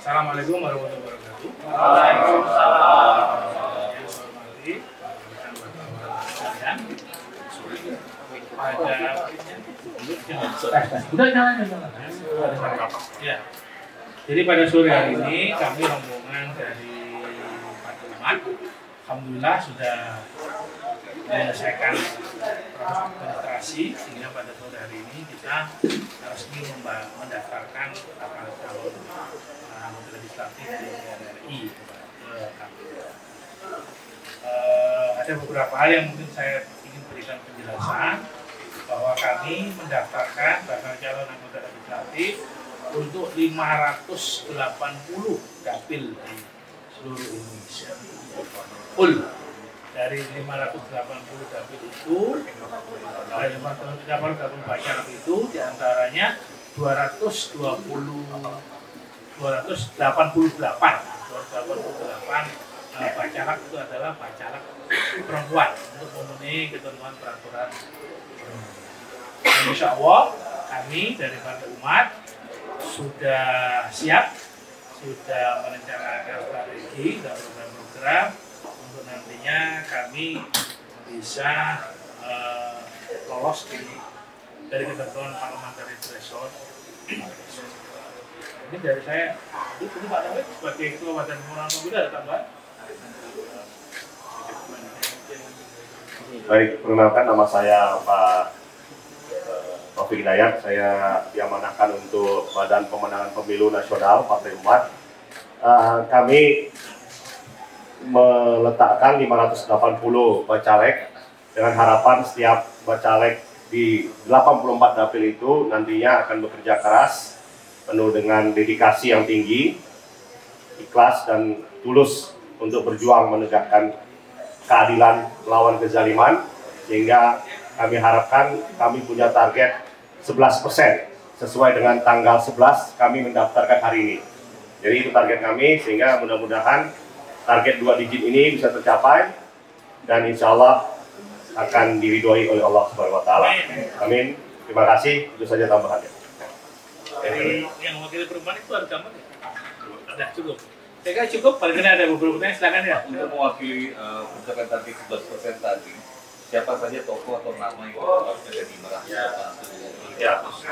Assalamualaikum warahmatullahi wabarakatuh. Waalaikumsalam. Yang saya hormati rekan wartawan sekalian, ya. Jadi pada sore hari ini kami rombongan dari Partai Umat, alhamdulillah sudah menyelesaikan proses administrasi sehingga pada sore hari ini kita resmi mendaftarkan bakal calon anggota legislatif di DPR RI ke KPU. Ada beberapa hal yang mungkin saya ingin berikan penjelasan bahwa kami mendaftarkan bakal calon anggota legislatif untuk 580 dapil di seluruh Indonesia. Full. Dari 580 dapil itu, dari 580 bacalek itu diantaranya 288 bacalek itu adalah bacalek perempuan untuk memenuhi ketentuan peraturan perundang-undangan. Insya Allah kami dari Partai Umat sudah siap, sudah merencanakan strategi dan program-program untuk nantinya kami bisa lolos dari ketentuan parliamentary threshold. Ini dari saya, ini Pak David sebagai Ketua Badan Pemenangan Pemilu ada tambahan? Baik, perkenalkan nama saya Pak Taufik Hidayat. Saya diamanahkan untuk Badan Pemenangan Pemilu Nasional Partai Umat. Kami meletakkan 580 bacalek dengan harapan setiap bacalek di 84 dapil itu nantinya akan bekerja keras, penuh dengan dedikasi yang tinggi, ikhlas dan tulus untuk berjuang menegakkan keadilan melawan kezaliman, sehingga kami harapkan kami punya target 11% sesuai dengan tanggal 11 kami mendaftarkan hari ini. Jadi itu target kami, sehingga mudah-mudahan target 2 digit ini bisa tercapai dan insya Allah akan diridhoi oleh Allah Subhanahu wa Ta'ala. Amin. Terima kasih. Itu saja tambahannya. Dari yang mewakili perempuan itu ada gambar ya? Ada, cukup. Saya kira cukup, paling tidak ada beberapa pertanyaan, silakan ya. Untuk mewakili pencapaian tadi 11% tadi, siapa saja tokoh atau nama yang harusnya jadi merahasiakan? Ya.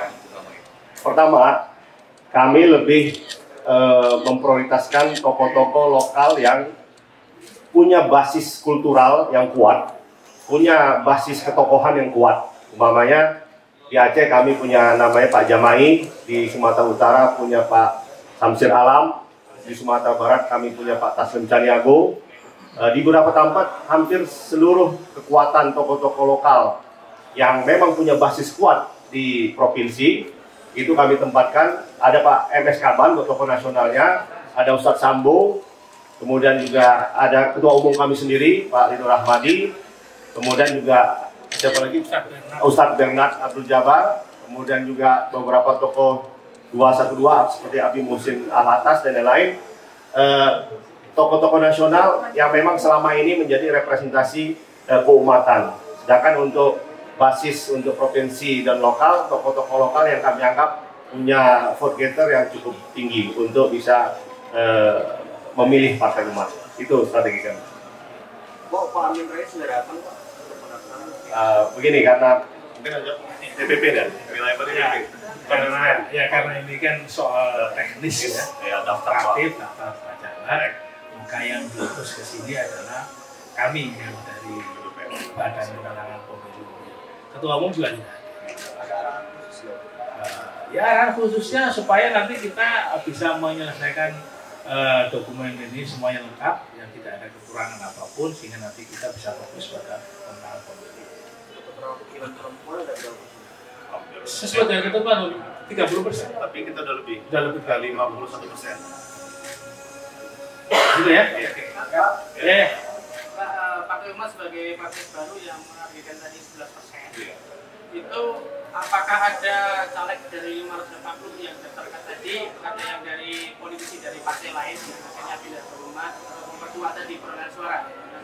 Pertama, kami lebih memprioritaskan tokoh-tokoh lokal yang punya basis kultural yang kuat, punya basis ketokohan yang kuat. Umpamanya di Aceh kami punya namanya Pak Jamai, di Sumatera Utara punya Pak Samsir Alam, di Sumatera Barat kami punya Pak Taslim Caniago. Di beberapa tempat hampir seluruh kekuatan tokoh-tokoh lokal yang memang punya basis kuat di provinsi itu kami tempatkan. Ada Pak MS Kaban, tokoh nasionalnya, ada Ustadz Sambo, kemudian juga ada Ketua Umum kami sendiri Pak Ridho Rahmadi, kemudian juga siapa lagi? Ustadz Bernard Abdul Jabar, kemudian juga beberapa tokoh 212 seperti Abi Muhsin Al-Hatas dan lain-lain. Tokoh-tokoh nasional yang memang selama ini menjadi representasi keumatan. Sedangkan untuk basis untuk provinsi dan lokal, tokoh-tokoh lokal yang kami anggap punya vote getter yang cukup tinggi untuk bisa memilih Partai Umat. Itu strategi kami. Pak Amin Rais sudah datang, Pak? Begini, karena mungkin aja DPP dan wilayah DPP. Karena ini kan soal teknis ya, daftar bacalek, maka yang diutus ke sini adalah kami yang dari Badan Pemenangan Pemilu. Ketua Umum juga tidak ada. Ya, arahan khususnya supaya nanti kita bisa menyelesaikan dokumen ini semuanya lengkap, yang tidak ada kekurangan apapun, sehingga nanti kita bisa fokus pada pemenangan pemilu. Sesuai dengan ketentuan 30%. Tapi kita udah lebih dari 51%. Gitu ya? Ya. Partai Umat sebagai partai baru yang menargetkan tadi 11%. Itu apakah ada caleg dari 580 yang daftarkan tadi, ada yang dari politisi dari partai lain yang akhirnya pindah ke Umat memperkuat tadi perolehan suara?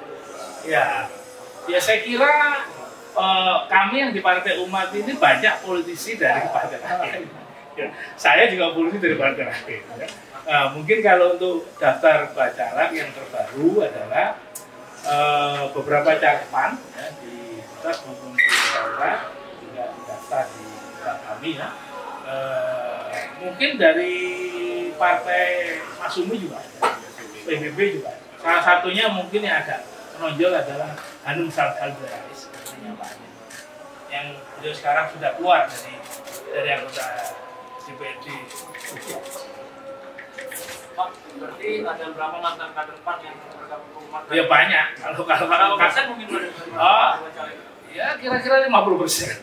Ya saya kira kami yang di Partai Umat ini banyak politisi dari partai lain. Ya, saya juga polisi dari partai terakhir. Ya. Mungkin kalau untuk daftar bacalek yang terbaru adalah beberapa cakupan ya, di pusat maupun di daerah juga daftar di tempat kami ya. Mungkin dari partai Mas Umi juga ada, PBB juga ada. Salah satunya mungkin yang agak menonjol adalah Hanum Salkalberais, yang beliau sekarang sudah keluar dari anggota DPRD. Pak, berarti ada berapa mantan kader PAN yang bergabung ke umat? Ya banyak. Kalau persen mungkin ya kira-kira 50%.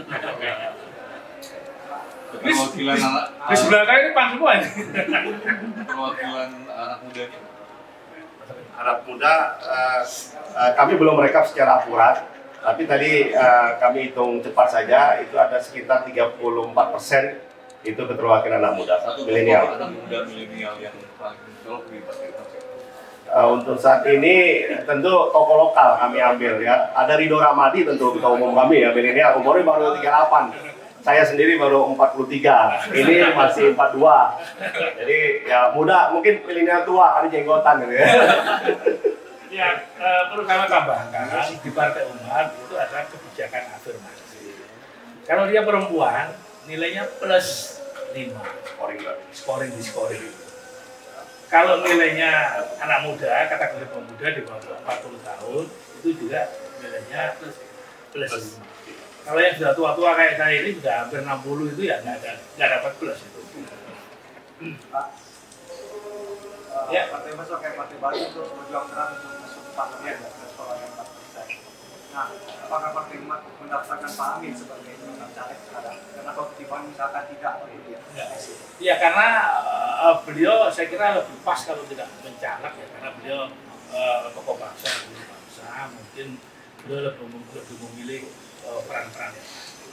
Perwakilan Di sebelah kali ini PAN semua ini. perwakilan anak mudanya. Anak muda, kami belum merekap secara akurat, tapi tadi kami hitung cepat saja, itu ada sekitar 34% itu keterwakilan anak muda, milenial. Anak muda milenial yang paling mencolok di Partai Umat. Untuk saat ini tentu tokoh lokal kami ambil ya. Ada Ridho Ramadi tentu ketua umum kami ya, milenial, umurnya baru 38. Saya sendiri baru 43, ini masih 42. Jadi ya muda, mungkin milenial tua, karena jenggotan gitu ya. Ya, perlu kami tambahkan, di Partai Umat itu ada kebijakan afirmasi. Kalau dia perempuan, nilainya plus 5, scoring. Kalau nilainya anak muda, kategori pemuda di bawah 40 tahun, itu juga nilainya plus 5. Kalau yang sudah tua-tua kayak saya ini sudah hampir 60 itu ya nggak dapat plus itu. Pak, Ya. Partai Besar kayak Partai Baru itu berjuang keras untuk masuk ke parlemen dan sekolah yang 4%. Nah, apakah Partai Umat mendaftarkan Pak Amin sebagai caleg sekarang? Karena kalau pertimbangan misalkan tidak, Ya karena beliau saya kira lebih pas kalau tidak mencalek ya, karena beliau tokoh bangsa, mungkin beliau lebih memilih peran-peran ya.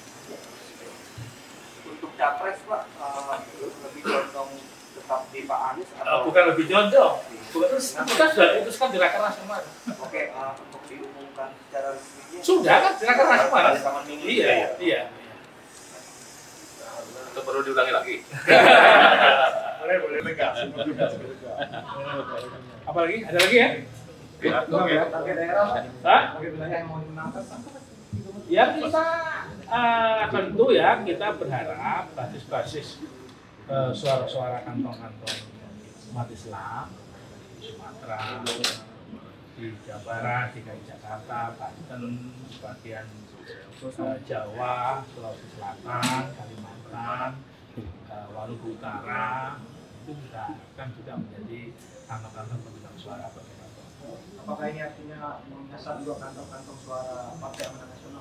untuk capres Pak, lebih condong tetap di Pak Anies atau Bukan lebih condong, kita sudah putuskan di rakernas kemarin. oke, untuk diumumkan secara resmi Sudah kan di rakernas kemarin? Iya. Itu perlu diulangi lagi. Boleh tegas. Apa lagi? Ada lagi ya? target daerah Pak, Hah? target wilayah yang mau dimenangkan Pak. Ya kita tentu ya kita berharap basis-basis suara-suara kantong-kantong umat Islam di Sumatera, di Jawa Barat, di Jakarta, Banten, sebagian Jawa, Sulawesi Selatan, Kalimantan, Maluku Utara, itu kita akan juga menjadi kantong-kantong pemegang suara bagi Apakah ini artinya menyasar juga kantong-kantong suara Partai Amanat Nasional?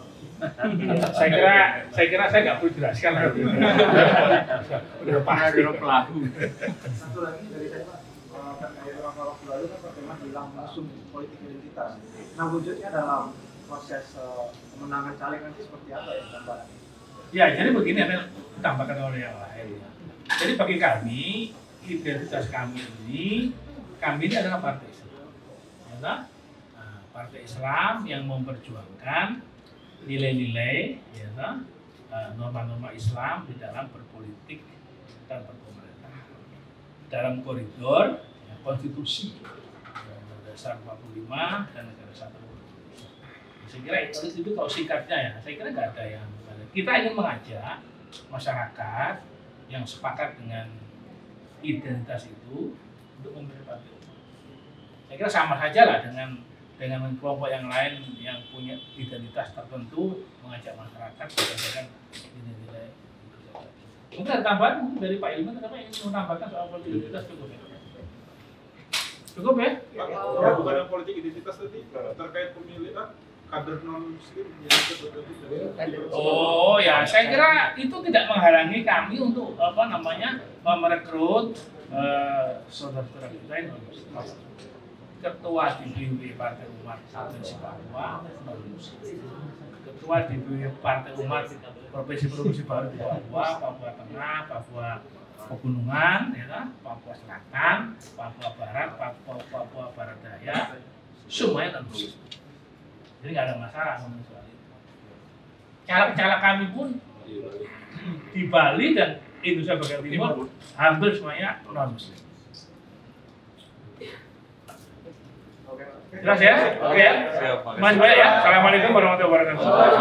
saya kira saya nggak perlu jelaskan lagi. Udah pasti pelaku. Satu lagi dari saya Pak, terkait beberapa waktu lalu kan Partai Umat bilang mengusung politik identitas. Nah wujudnya dalam proses pemenangan caleg nanti seperti apa ya gambaran? Ya jadi begini yang ditambahkan oleh yang lain. Jadi bagi kami identitas kami ini adalah partai Islam. Ya, partai Islam yang memperjuangkan nilai-nilai, ya, norma-norma Islam di dalam berpolitik dan berpemerintahan dalam koridor ya, konstitusi dasar 45 dan negara kesatuan Republik Indonesia. Saya kira itu kalau singkatnya ya, saya kira nggak ada yang kita ingin mengajak masyarakat yang sepakat dengan identitas itu untuk memilih partai Umat. Saya kira sama saja lah dengan kelompok yang lain yang punya identitas tertentu mengajak masyarakat berdasarkan nilai-nilai itu saja. Mungkin ada tambahan dari Pak Ilman, karena ingin menambahkan soal politik identitas cukup ya? Cukup ya? Ya, bukan yang politik identitas tadi terkait pemilihan kader non muslim yang Oh ya, saya kira itu tidak menghalangi kami untuk merekrut saudara-saudara kita yang ketua DPW Partai Umat Provinsi Papua, ketua DPW Partai Umat Provinsi baru di Papua, Papua Tengah, Papua Pegunungan, ya, Papua Selatan, Papua Barat, Papua Barat Daya, semuanya tentu. Jadi nggak ada masalah soal itu. Caleg-caleg kami pun di Bali dan Indonesia bagian timur hampir semuanya non muslim. Jelas ya? Oke ya? Masih banyak ya? Assalamualaikum warahmatullahi wabarakatuh.